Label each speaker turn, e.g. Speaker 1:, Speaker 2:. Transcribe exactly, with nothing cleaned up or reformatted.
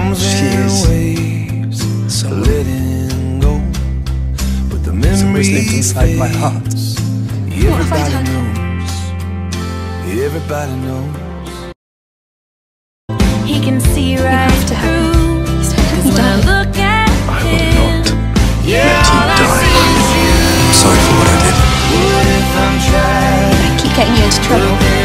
Speaker 1: She is so letting go, but the memories live inside my heart. Everybody knows. Everybody knows.
Speaker 2: He can see right through. When I look at
Speaker 3: I will
Speaker 2: him,
Speaker 3: not
Speaker 2: yeah,
Speaker 3: let
Speaker 2: all I
Speaker 3: him
Speaker 2: see is you.
Speaker 3: die. I'm sorry for what I did.
Speaker 1: What if I'm trying?
Speaker 2: I keep getting you into trouble.